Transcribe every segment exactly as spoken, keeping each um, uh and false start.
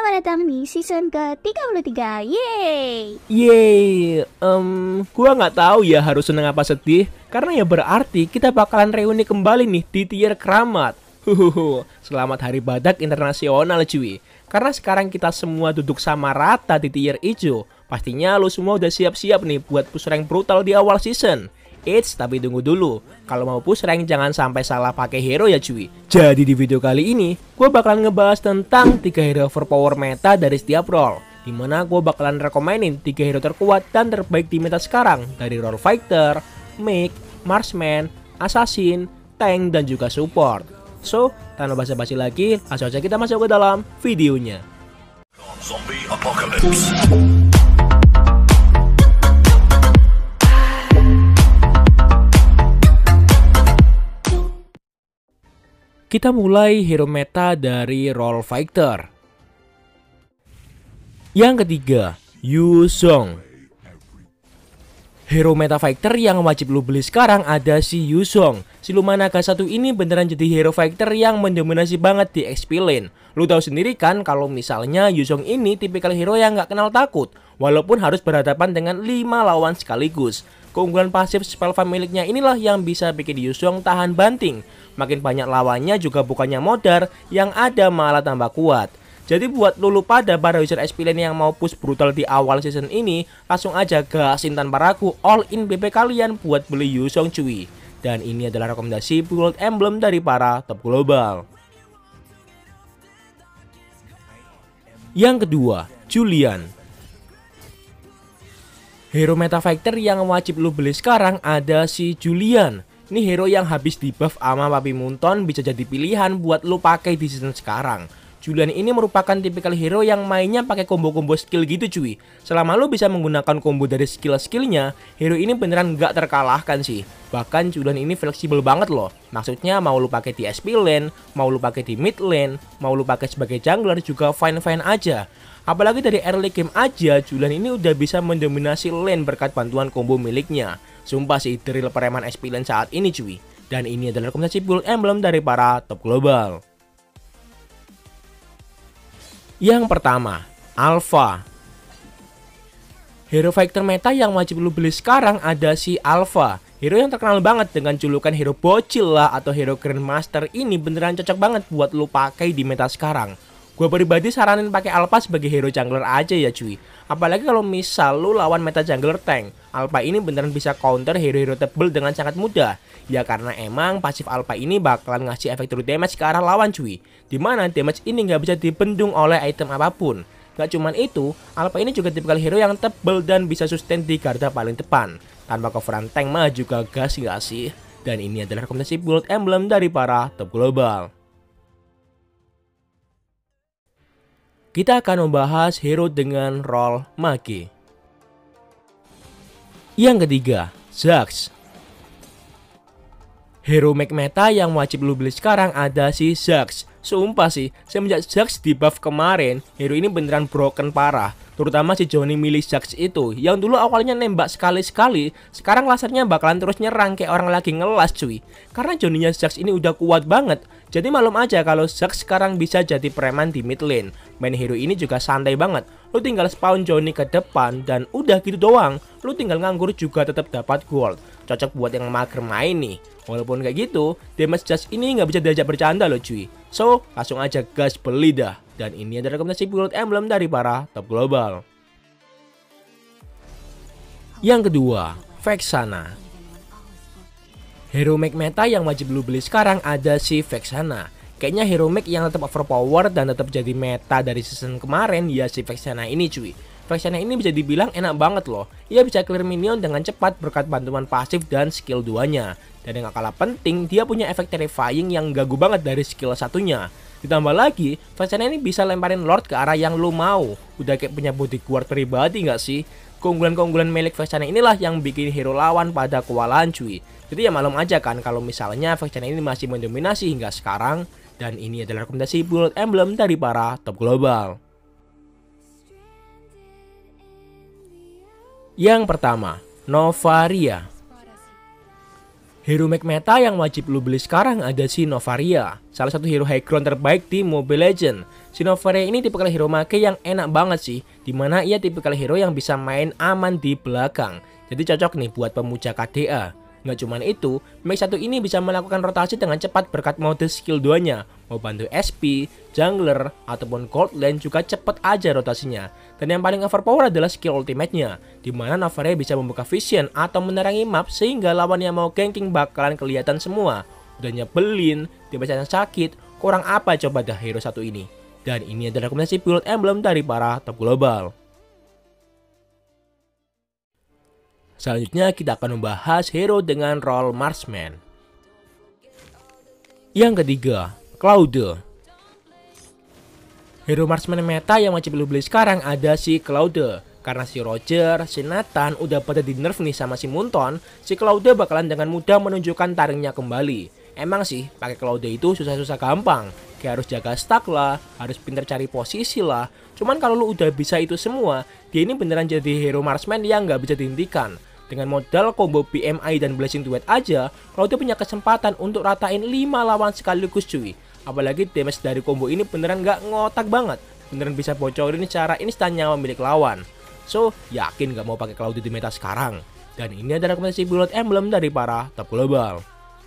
selamat datang di season ke tiga puluh tiga. Yeay. Yeay, um, gua nggak tahu ya harus seneng apa sedih, karena ya berarti kita bakalan reuni kembali nih di tier keramat. Huhuhu, selamat Hari Badak Internasional cuy. Karena sekarang kita semua duduk sama rata di tier hijau. Pastinya lo semua udah siap-siap nih buat push rank brutal di awal season. Eits, tapi tunggu dulu. Kalau mau push rank jangan sampai salah pakai hero ya cuy. Jadi di video kali ini, gue bakalan ngebahas tentang tiga hero overpower meta dari setiap role. Dimana gue bakalan rekomenin tiga hero terkuat dan terbaik di meta sekarang. Dari role fighter, mech, marksman, assassin, tank, dan juga support. So, tanpa basa-basi lagi, langsung aja kita masuk ke dalam videonya. Zombie Apocalypse. Kita mulai hero meta dari role fighter. Yang ketiga, Yu Zhong. Hero meta fighter yang wajib lu beli sekarang ada si Yu Zhong. Si Lumanaga satu ini beneran jadi hero fighter yang mendominasi banget di X P lane. Lu tahu sendiri kan kalau misalnya Yu Zhong ini tipikal hero yang nggak kenal takut, walaupun harus berhadapan dengan lima lawan sekaligus. Keunggulan pasif spell farm miliknya inilah yang bisa bikin Yu Zhong tahan banting. Makin banyak lawannya juga bukannya modar, yang ada malah tambah kuat. Jadi buat lulu pada para user S P lane yang mau push brutal di awal season ini, langsung aja gasin tanpa ragu all in B P kalian buat beli Yu Zhong cuy. Dan ini adalah rekomendasi build emblem dari para top global. Yang kedua, Julian. Hero meta fighter yang wajib lu beli sekarang ada si Julian. Ini hero yang habis di buff sama Papi Munton bisa jadi pilihan buat lu pakai di season sekarang. Julian ini merupakan tipikal hero yang mainnya pakai combo-combo skill gitu cuy. Selama lu bisa menggunakan combo dari skill-skillnya, hero ini beneran gak terkalahkan sih. Bahkan Julian ini fleksibel banget loh. Maksudnya mau lu pakai di S P lane, mau lu pakai di mid lane, mau lu pakai sebagai jungler juga fine-fine aja. Apalagi dari early game aja, Julian ini udah bisa mendominasi lane berkat bantuan combo miliknya. Sumpah sih drill preman S P lane saat ini cuy. Dan ini adalah rekomendasi build emblem dari para top global. Yang pertama, Alpha. Hero fighter meta yang wajib lu beli sekarang ada si Alpha. Hero yang terkenal banget dengan julukan hero bocil lah atau hero grandmaster ini beneran cocok banget buat lu pakai di meta sekarang. Gue pribadi saranin pakai Alpha sebagai hero jungler aja ya cuy. Apalagi kalau misal lu lawan meta jungler tank, Alpha ini beneran bisa counter hero-hero tebel dengan sangat mudah. Ya karena emang pasif Alpha ini bakalan ngasih efek true damage ke arah lawan cuy. Dimana damage ini nggak bisa dibendung oleh item apapun. Gak cuman itu, Alpha ini juga tipikal hero yang tebel dan bisa sustain di garda paling depan. Tanpa coveran tank mah juga gas gak sih? Dan ini adalah rekomendasi build emblem dari para top global. Kita akan membahas hero dengan role mage. Yang ketiga, Zax. Hero mech meta yang wajib lu beli sekarang ada si Zax. Sumpah sih, semenjak Zax di buff kemarin, hero ini beneran broken parah. Terutama si Johnny milih Zax itu, yang dulu awalnya nembak sekali-sekali, sekarang lasernya bakalan terus nyerang kayak orang lagi ngelas cuy. Karena Johnny-nya Zax ini udah kuat banget, jadi malum aja kalau Zax sekarang bisa jadi preman di mid lane. Main hero ini juga santai banget, lu tinggal spawn Johnny ke depan dan udah gitu doang. Lu tinggal nganggur juga tetap dapat gold. Cocok buat yang mager main nih. Walaupun kayak gitu, damage Zax ini nggak bisa diajak bercanda loh cuy. So, langsung aja gas beli dah. Dan ini adalah rekomendasi build emblem dari para top global. Yang kedua, Vexana. Hero mech meta yang wajib lu beli sekarang ada si Vexana. Kayaknya hero mech yang tetap overpower dan tetap jadi meta dari season kemarin ya si Vexana ini cuy. Vexana ini bisa dibilang enak banget loh. Ia bisa clear minion dengan cepat berkat bantuan pasif dan skill duanya. Dan yang gak kalah penting, dia punya efek terrifying yang gagu banget dari skill satunya. Ditambah lagi, Vexana ini bisa lemparin Lord ke arah yang lu mau. Udah kayak punya bodyguard pribadi gak sih? Keunggulan-keunggulan milik Vexana inilah yang bikin hero lawan pada kewalahan cuy. Jadi ya malum aja kan kalau misalnya Vexana ini masih mendominasi hingga sekarang. Dan ini adalah rekomendasi build emblem dari para top global. Yang pertama, Novaria. Hero max meta yang wajib lu beli sekarang ada si Novaria, salah satu hero high ground terbaik di Mobile Legends. Si Novaria ini tipikal hero make yang enak banget sih, dimana ia tipikal hero yang bisa main aman di belakang. Jadi cocok nih buat pemuja K D A. Nggak cuman itu, max satu ini bisa melakukan rotasi dengan cepat berkat mode skill dua-nya. Mau bantu S P, jungler, ataupun gold lane juga cepet aja rotasinya. Dan yang paling overpower adalah skill ultimate-nya, dimana Novaria bisa membuka vision atau menerangi map sehingga lawan yang mau ganking bakalan kelihatan semua. Udah nyebelin, tiba-tiba sakit, kurang apa coba dah hero satu ini. Dan ini adalah rekomendasi build emblem dari para top global. Selanjutnya kita akan membahas hero dengan role marksman. Yang ketiga, Claude. Hero marksman meta yang wajib lu beli sekarang ada si Claude. Karena si Roger, si Nathan udah pada di nerf nih sama si Munton, si Claude bakalan dengan mudah menunjukkan taringnya kembali. Emang sih, pakai Claude itu susah-susah gampang. Kayak harus jaga stack lah, harus pintar cari posisi lah. Cuman kalau lu udah bisa itu semua, dia ini beneran jadi hero marksman yang nggak bisa dihentikan. Dengan modal combo B M I dan Blessing Duet aja, Claude punya kesempatan untuk ratain lima lawan sekaligus cuy. Apalagi damage dari combo ini beneran nggak ngotak banget. Beneran bisa bocorin cara instan nyawa milik lawan. So, yakin nggak mau pakai Claude di meta sekarang. Dan ini adalah rekomendasi build emblem dari para top global.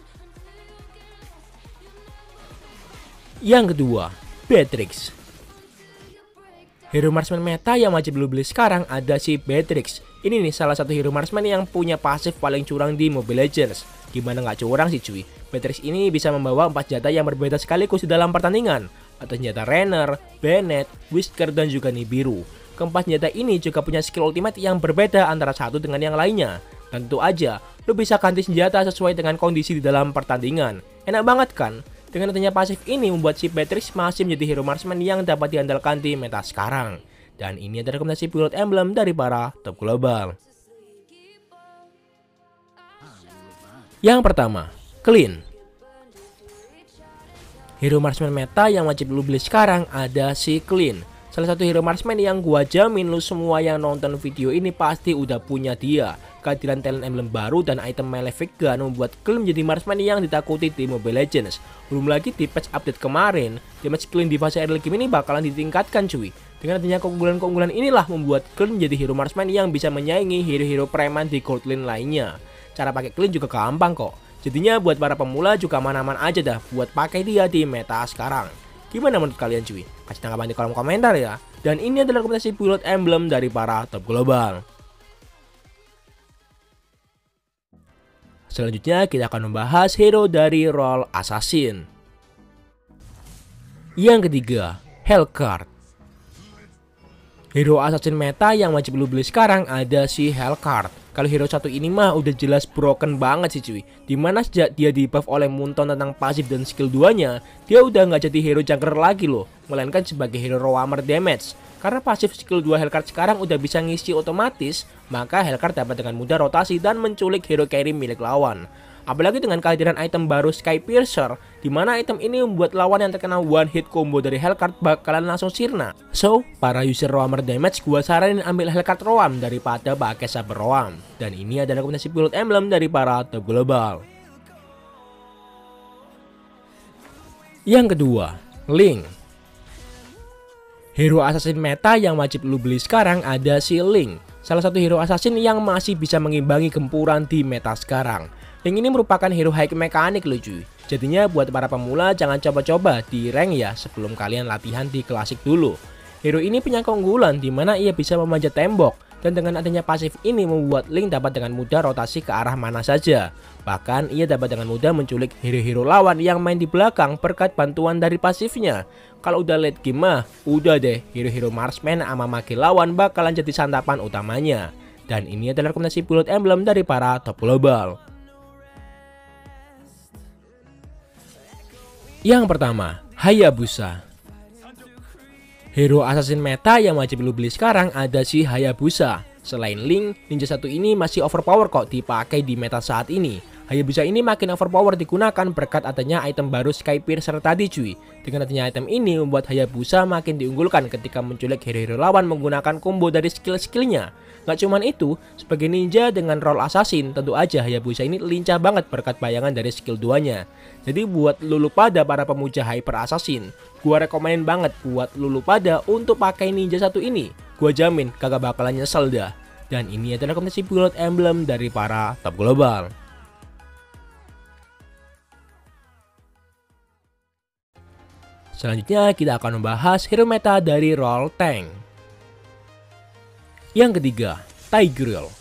Yang kedua, Beatrix. Hero marksman meta yang wajib lu beli sekarang ada si Beatrix. Ini nih salah satu hero marksman yang punya pasif paling curang di Mobile Legends. Gimana nggak curang sih cuy? Beatrix ini bisa membawa empat senjata yang berbeda sekaligus di dalam pertandingan. Ada senjata Rainer, Bennett, Whisker, dan juga Nibiru. Keempat senjata ini juga punya skill ultimate yang berbeda antara satu dengan yang lainnya. Dan tentu aja, lu bisa ganti senjata sesuai dengan kondisi di dalam pertandingan. Enak banget kan? Dengan adanya pasif ini membuat si Beatrix masih menjadi hero marksman yang dapat diandalkan di meta sekarang. Dan ini adalah rekomendasi build emblem dari para top global. Yang pertama, Clean. Hero marksman meta yang wajib lu beli sekarang ada si Clean. Salah satu hero marksman yang gua jamin lu semua yang nonton video ini pasti udah punya dia. Kehadiran talent emblem baru dan item Malefic Gun membuat Clean menjadi marksman yang ditakuti di Mobile Legends. Belum lagi di patch update kemarin, damage Clean di fase early game ini bakalan ditingkatkan cuy. Dengan adanya keunggulan-keunggulan inilah membuat Clean menjadi hero marksman yang bisa menyaingi hero-hero preman di gold lane lainnya. Cara pakai Clean juga gampang kok. Jadinya buat para pemula juga aman-aman aja dah buat pakai dia di meta sekarang. Gimana menurut kalian cuy? Kasih tanggapan di kolom komentar ya. Dan ini adalah rekomendasi build emblem dari para top global. Selanjutnya kita akan membahas hero dari role assassin. Yang ketiga, Hellcard. Hero assassin meta yang wajib lu beli sekarang ada si Hellcard. Kalau hero satu ini mah udah jelas broken banget sih cuy. Dimana sejak dia di buff oleh Munton tentang pasif dan skill dua-nya, dia udah nggak jadi hero jungler lagi loh, melainkan sebagai hero roamer damage. Karena pasif skill dua Hellcard sekarang udah bisa ngisi otomatis, maka Hellcard dapat dengan mudah rotasi dan menculik hero carry milik lawan. Apalagi dengan kehadiran item baru Sky Piercer, dimana item ini membuat lawan yang terkena one hit combo dari Hellcard bakalan langsung sirna. So, para user roamer damage gua saranin ambil Hellcard roam daripada pakai saber roam. Dan ini adalah rekomendasi build emblem dari para top global. Yang kedua, Link. Hero assassin meta yang wajib lu beli sekarang ada si Link. Salah satu hero assassin yang masih bisa mengimbangi gempuran di meta sekarang. Link ini merupakan hero high mekanik loh cuy. Jadinya buat para pemula jangan coba-coba di rank ya sebelum kalian latihan di klasik dulu. Hero ini punya keunggulan dimana ia bisa memanjat tembok. Dan dengan adanya pasif ini membuat Link dapat dengan mudah rotasi ke arah mana saja. Bahkan ia dapat dengan mudah menculik hero-hero lawan yang main di belakang berkat bantuan dari pasifnya. Kalau udah late game mah, udah deh hero-hero marksman sama maki lawan bakalan jadi santapan utamanya. Dan ini adalah rekomendasi build emblem dari para top global. Yang pertama, Hayabusa. Hero assassin meta yang wajib lu beli sekarang ada si Hayabusa. Selain Link, ninja satu ini masih overpower kok dipakai di meta saat ini. Hayabusa ini makin overpower digunakan berkat adanya item baru Skypiercer tadi cuy. Dengan adanya item ini membuat Hayabusa makin diunggulkan ketika menculik hero-hero lawan menggunakan combo dari skill-skillnya. Gak cuman itu, sebagai ninja dengan role assassin, tentu aja Hayabusa ini lincah banget berkat bayangan dari skill duanya. Jadi buat lulu pada para pemuja hyper assassin, gua rekomenin banget buat lulu pada untuk pakai ninja satu ini. Gua jamin kagak bakalan nyesel dah. Dan ini adalah rekomendasi build emblem dari para top global. Selanjutnya kita akan membahas hero meta dari role tank. Yang ketiga, Tigreal.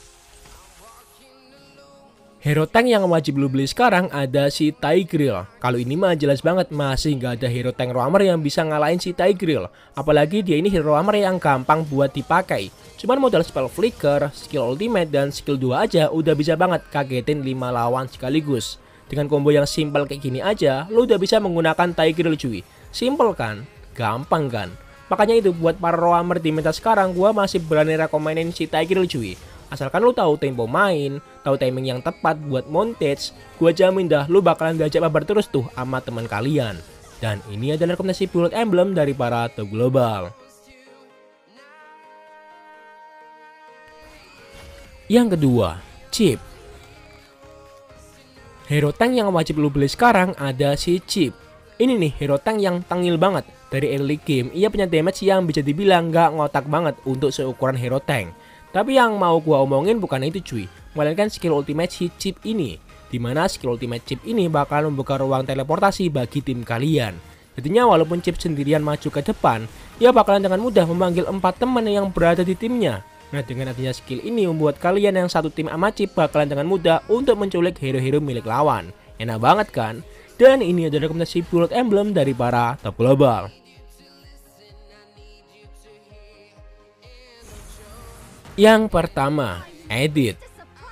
Hero tank yang wajib lu beli sekarang ada si Tigreal. Kalau ini mah jelas banget masih nggak ada hero tank roamer yang bisa ngalahin si Tigreal. Apalagi dia ini hero roamer yang gampang buat dipakai. Cuman modal spell flicker, skill ultimate, dan skill dua aja udah bisa banget kagetin lima lawan sekaligus. Dengan combo yang simple kayak gini aja, lu udah bisa menggunakan Tigreal cuy. Simple kan? Gampang kan? Makanya itu buat para roamer di meta sekarang gua masih berani rekomenin si Tigreal cuy. Asalkan lu tahu tempo main, tahu timing yang tepat buat montage, gua jamin dah lu bakalan diajak mabar terus tuh sama teman kalian. Dan ini adalah rekomendasi build emblem dari para top global. Yang kedua, Chip. Hero tank yang wajib lu beli sekarang ada si Chip. Ini nih hero tank yang tangil banget. Dari early game, ia punya damage yang bisa dibilang gak ngotak banget untuk seukuran hero tank. Tapi yang mau gua omongin bukan itu cuy, melainkan skill ultimate si Chip ini. Dimana skill ultimate Chip ini bakal membuka ruang teleportasi bagi tim kalian. Jadinya walaupun Chip sendirian maju ke depan, ia bakalan dengan mudah memanggil empat teman yang berada di timnya. Nah dengan adanya skill ini membuat kalian yang satu tim sama Chip bakalan dengan mudah untuk menculik hero-hero milik lawan. Enak banget kan? Dan ini adalah rekomendasi build emblem dari para top global. Yang pertama, Edit.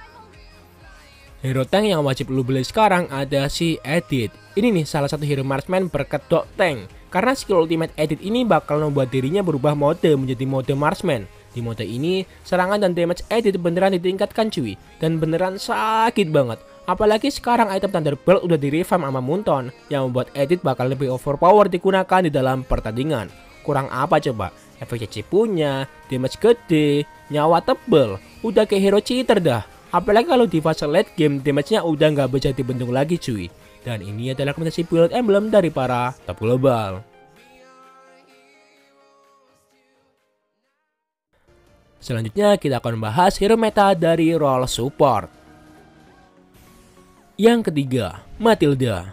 Hero tank yang wajib lu beli sekarang ada si Edit. Ini nih salah satu hero marksman berkat dog tank. Karena skill ultimate Edit ini bakal membuat dirinya berubah mode menjadi mode marksman. Di mode ini, serangan dan damage Edit beneran ditingkatkan cuy. Dan beneran sakit banget. Apalagi sekarang item Thunderbolt udah di revamp sama Munton, yang membuat Edit bakal lebih overpower digunakan di dalam pertandingan. Kurang apa coba? Efek C C punya, damage gede, nyawa tebel, udah kayak hero cheater dah. Apalagi kalau di fase late game damage-nya udah nggak bisa dibendung lagi cuy. Dan ini adalah rekomendasi build emblem dari para top global. Selanjutnya kita akan membahas hero meta dari role support. Yang ketiga, Matilda.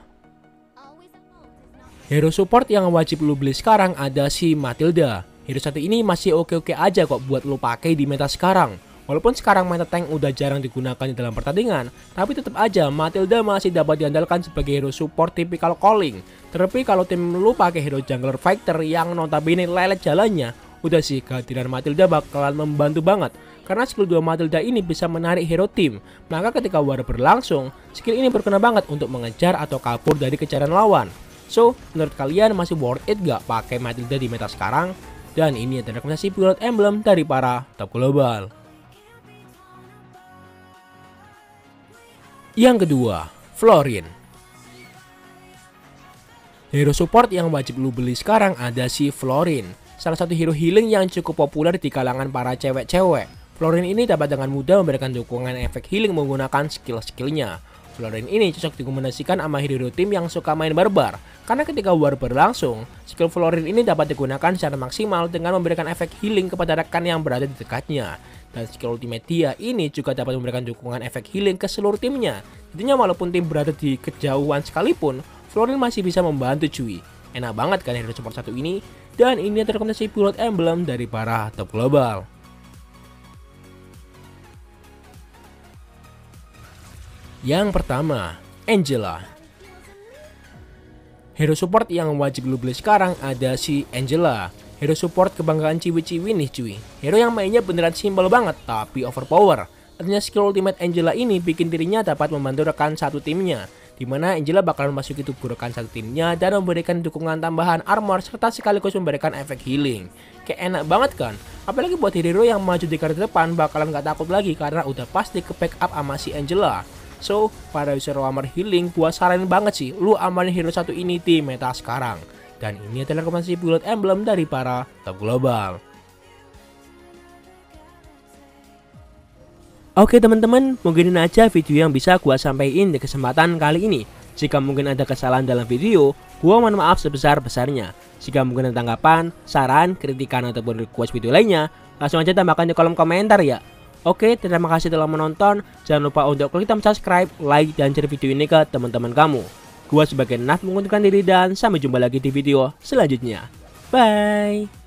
Hero support yang wajib lu beli sekarang ada si Matilda. Hero satu ini masih oke-oke aja kok buat lu pakai di meta sekarang. Walaupun sekarang meta tank udah jarang digunakan di dalam pertandingan, tapi tetap aja Matilda masih dapat diandalkan sebagai hero support tipikal calling. Terlebih kalau tim lu pakai hero jungler fighter yang notabene lelet jalannya, udah sih kehadiran Matilda bakalan membantu banget. Karena skill dua Matilda ini bisa menarik hero tim. Maka ketika war berlangsung, skill ini berguna banget untuk mengejar atau kabur dari kejaran lawan. So, menurut kalian masih worth it gak pakai Matilda di meta sekarang? Dan ini adalah rekomendasi build emblem dari para top global. Yang kedua, Florin. Hero support yang wajib lu beli sekarang ada si Florin. Salah satu hero healing yang cukup populer di kalangan para cewek-cewek. Florin ini dapat dengan mudah memberikan dukungan efek healing menggunakan skill-skillnya. Florin ini cocok dikombinasikan sama hero tim yang suka main barbar. Karena ketika war berlangsung, skill Florin ini dapat digunakan secara maksimal dengan memberikan efek healing kepada rekan yang berada di dekatnya. Dan skill ultimate dia ini juga dapat memberikan dukungan efek healing ke seluruh timnya. Jadinya walaupun tim berada di kejauhan sekalipun, Florin masih bisa membantu cuy. Enak banget kan hero support satu ini? Dan ini adalah rekomendasi build emblem dari para top global. Yang pertama, Angela. Hero support yang wajib lu beli sekarang ada si Angela. Hero support kebanggaan ciwi-ciwi nih cuy. Hero yang mainnya beneran simpel banget tapi overpower. Artinya skill ultimate Angela ini bikin dirinya dapat membantu rekan satu timnya. Dimana Angela bakalan memasuki tubuh rekan satu timnya dan memberikan dukungan tambahan armor serta sekaligus memberikan efek healing. Kayak enak banget kan? Apalagi buat hero yang maju di garda depan bakalan gak takut lagi karena udah pasti ke backup sama si Angela. So, pada user armor healing, gua saranin banget sih lu amanin hero satu ini di meta sekarang. Dan ini adalah rekomendasi build emblem dari para top global. Oke teman-teman, mungkin ini aja video yang bisa gua sampaikan di kesempatan kali ini. Jika mungkin ada kesalahan dalam video, gua mohon maaf sebesar-besarnya. Jika mungkin ada tanggapan, saran, kritikan, ataupun request video lainnya, langsung aja tambahkan di kolom komentar ya. Oke, terima kasih telah menonton. Jangan lupa untuk klik tombol subscribe, like, dan share video ini ke teman-teman kamu. Gua sebagai Naf mengundurkan diri dan sampai jumpa lagi di video selanjutnya. Bye!